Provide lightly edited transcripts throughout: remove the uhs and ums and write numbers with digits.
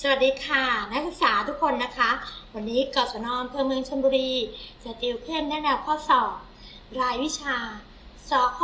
สวัสดีค่ะนักศึกษาทุกคนนะคะวันนี้กศน.อำเภอเมืองชลบุรีจะติวเข้มแนะแนวข้อสอบรายวิชาสค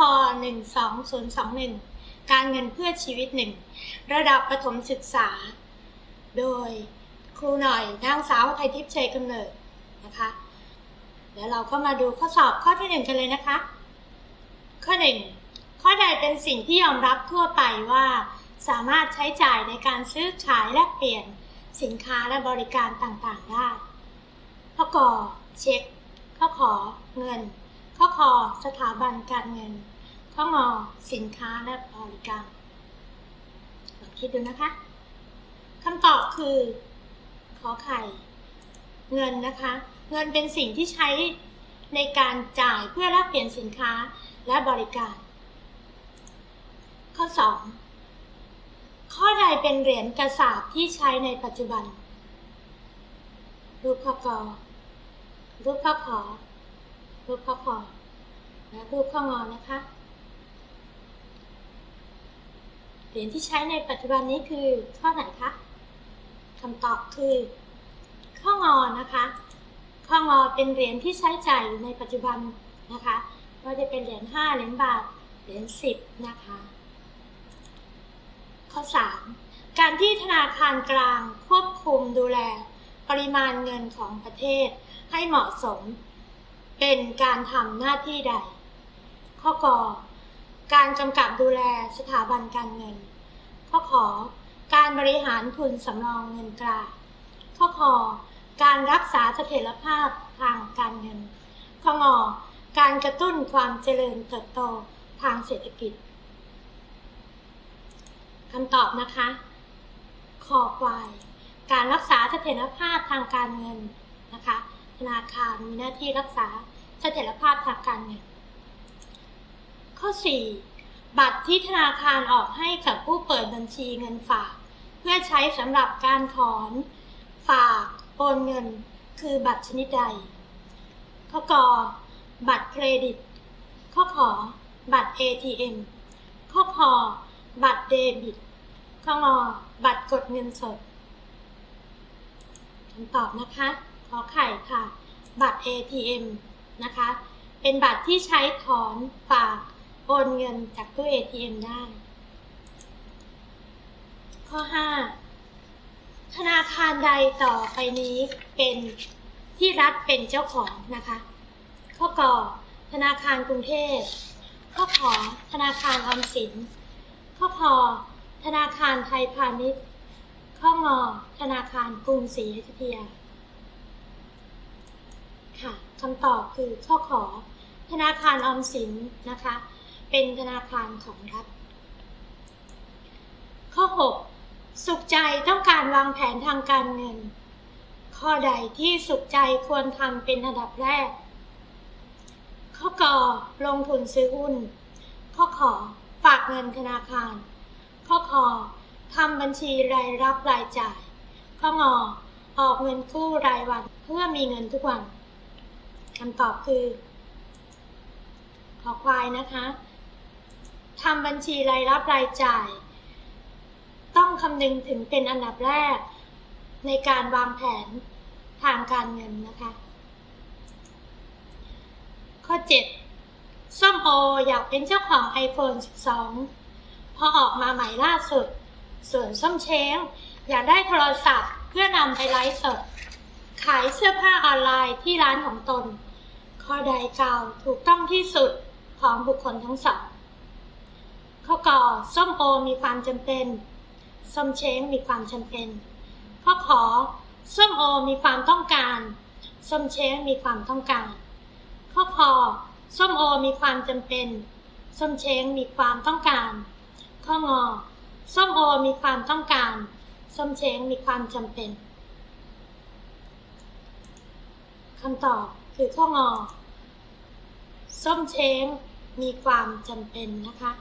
12021การเงินเพื่อชีวิต1ระดับประถมศึกษาโดยครูหน่อยนางสาวไทยทิพย์ชัยกำเนิดนะคะเดี๋ยวเราก็มาดูข้อสอบข้อที่1กันเลยนะคะข้อ1ข้อใดเป็นสิ่งที่ยอมรับทั่วไปว่าสามารถใช้จ่ายในการซื้อขายแลกเปลี่ยนสินค้าและบริการต่างๆได้ข้อกอเช็คข้อขอเงินข้อคอสถาบันการเงินข้องอสินค้าและบริการลองคิดดูนะคะคำตอบคือขอไข่เงินนะคะเงินเป็นสิ่งที่ใช้ในการจ่ายเพื่อแลกเปลี่ยนสินค้าและบริการข้อ2ข้อใดเป็นเหรียญกระสาบที่ใช้ในปัจจุบันรูปข้อกอรูปข้อขอรูปข้อคอและรูปข้องอนะคะเหรียญที่ใช้ในปัจจุบันนี้คือข้อไหนคะคำตอบคือข้องอนะคะข้องอเป็นเหรียญที่ใช้จ่ายอยู่ในปัจจุบันนะคะก็จะเป็นเหรียญ5เหรียญบาทเหรียญ10นะคะข้อ3การที่ธนาคารกลางควบคุมดูแลปริมาณเงินของประเทศให้เหมาะสมเป็นการทำหน้าที่ใดข้อกอการกำกับดูแลสถาบันการเงินข้อขอการบริหารทุนสำรองเงินตราข้อคอการรักษาเสถียรภาพทางการเงินข้องอการกระตุ้นความเจริญเติบโตทางเศรษฐกิจคำตอบนะคะคอควายการรักษาเสถียรภาพทางการเงินนะคะธนาคารมีหน้าที่รักษาเสถียรภาพทางการเงินข้อ4บัตรที่ธนาคารออกให้กับผู้เปิดบัญชีเงินฝากเพื่อใช้สำหรับการถอนฝากโอนเงินคือบัตรชนิดใดข้อกอบัตรเครดิตข้อขอบัตร ATM ข้อคอบัตรเดบิตข้องอบัตรกดเงินสดคำตอบนะคะขอไข่ค่ะบัตร ATM นะคะเป็นบัตรที่ใช้ถอนฝากโอนเงินจากตู้ ATM ได้ข้อ5ธนาคารใดต่อไปนี้เป็นที่รัฐเป็นเจ้าของนะคะข้อกอธนาคารกรุงเทพข้อขอธนาคารออมสินข้อคอธนาคารไทยพาณิชย์ข้องอธนาคารกรุงศรีอยุธยาค่ะคำตอบคือข้อขอธนาคารออมสินนะคะเป็นธนาคารของรัฐข้อ6สุขใจต้องการวางแผนทางการเงินข้อใดที่สุขใจควรทำเป็นอันดับแรกข้อกอลงทุนซื้อหุ้นข้อขอฝากเงินธนาคารข้อคอทำบัญชีรายรับรายจ่ายข้องอออกเงินกู้รายวันเพื่อมีเงินทุกวันคำตอบคือขอควายนะคะทำบัญชีรายรับรายจ่ายต้องคำนึงถึงเป็นอันดับแรกในการวางแผนทางการเงินนะคะข้อ7ส้มโออยากเป็นเจ้าของ iPhone 12 พอออกมาใหม่ล่าสุดส่วนส้มเช้งอยากได้โทรศัพท์เพื่อนำไปไลฟ์สดขายเสื้อผ้าออนไลน์ที่ร้านของตนข้อใดกล่าวถูกต้องที่สุดของบุคคลทั้งสองข้อกอส้มโอมีความจำเป็นส้มเช้งมีความจำเป็นข้อขอส้มโอมีความต้องการส้มเช้งมีความต้องการข้อคอส้มโอมีความจำเป็นส้มเช้งมีความต้องการข้องอส้มโอมีความต้องการส้มเช้งมีความจำเป็นคำตอบคือข้องอส้มเช้งมีความจำเป็นนะคะ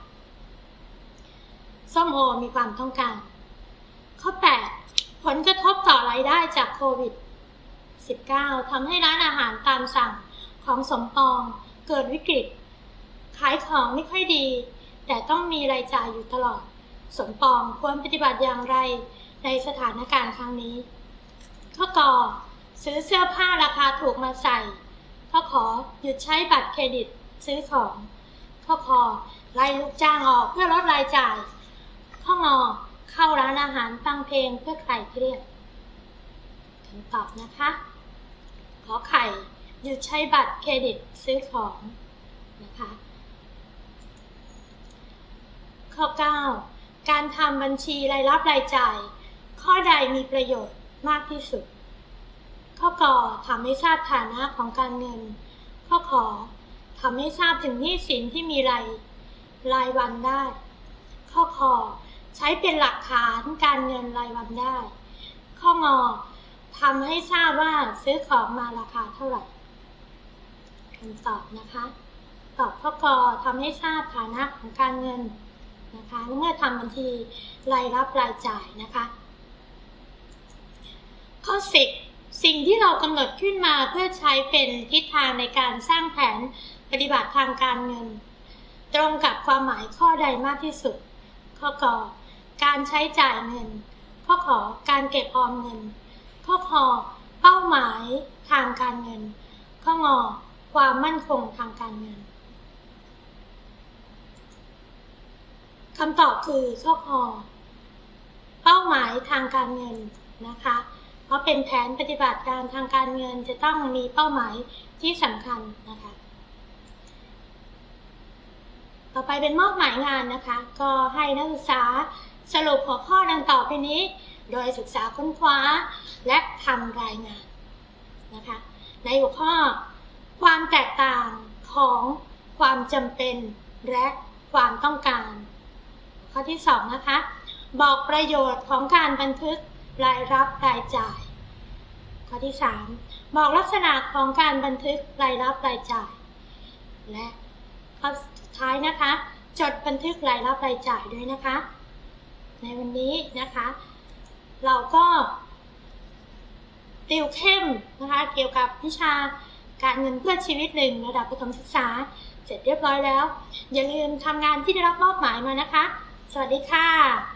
ส้มโอมีความต้องการข้อ8ผลกระทบต่อรายได้จากโควิด -19 ทำให้ร้านอาหารตามสั่งของสมปองเกิดวิกฤตขายของไม่ค่อยดีแต่ต้องมีรายจ่ายอยู่ตลอดสมปองควรปฏิบัติอย่างไรในสถานการณ์ครั้งนี้ข้อกอซื้อเสื้อผ้าราคาถูกมาใส่ข้อขอหยุดใช้บัตรเครดิตซื้อของข้อคอไล่ลูกจ้างออกเพื่อลดรายจ่ายข้องอเข้าร้านอาหารฟังเพลงเพื่อคลายเครียดคำตอบนะคะขอไข่หยุดใช้บัตรเครดิตซื้อของนะคะข้อ 9 การทำบัญชีรายรับรายจ่ายข้อใดมีประโยชน์มากที่สุดข้อกอทำให้ทราบฐานะของการเงินข้อขอทำให้ทราบถึงหนี้สินที่มีรายวันได้ข้อคอใช้เป็นหลักฐานการเงินรายวันได้ข้องอทำให้ทราบว่าซื้อของมาราคาเท่าไหร่คำตอบนะคะตอบข้อกอทำให้ทราบฐานะของการเงินนะคะเมื่อทำบัญชีรายรับรายจ่ายนะคะข้อ 10 สิ่งที่เรากำหนดขึ้นมาเพื่อใช้เป็นทิศทางในการสร้างแผนปฏิบัติทางการเงินตรงกับความหมายข้อใดมากที่สุดข้อกอการใช้จ่ายเงินข้อขอการเก็บออมเงินข้อคอเป้าหมายทางการเงินข้องอความมั่นคงทางการเงินคำตอบคือข้อคอเป้าหมายทางการเงินนะคะเพราะเป็นแผนปฏิบัติการทางการเงินจะต้องมีเป้าหมายที่สำคัญนะคะต่อไปเป็นมอบหมายงานนะคะก็ให้นักศึกษาสรุปหัวข้อดังต่อไปนี้โดยศึกษาค้นคว้าและทำรายงานนะคะในหัวข้อความแตกต่างของความจำเป็นและความต้องการข้อที่ 2 นะคะบอกประโยชน์ของการบันทึกรายรับรายจ่ายข้อที่ 3บอกลักษณะของการบันทึกรายรับรายจ่ายและข้อสุดท้ายนะคะจดบันทึกรายรับรายจ่ายด้วยนะคะในวันนี้นะคะเราก็ติวเข้มนะคะเกี่ยวกับวิชาการเงินเพื่อชีวิต1ระดับประถมศึกษาเสร็จเรียบร้อยแล้วอย่าลืมทำงานที่ได้รับมอบหมายมานะคะสวัสดีค่ะ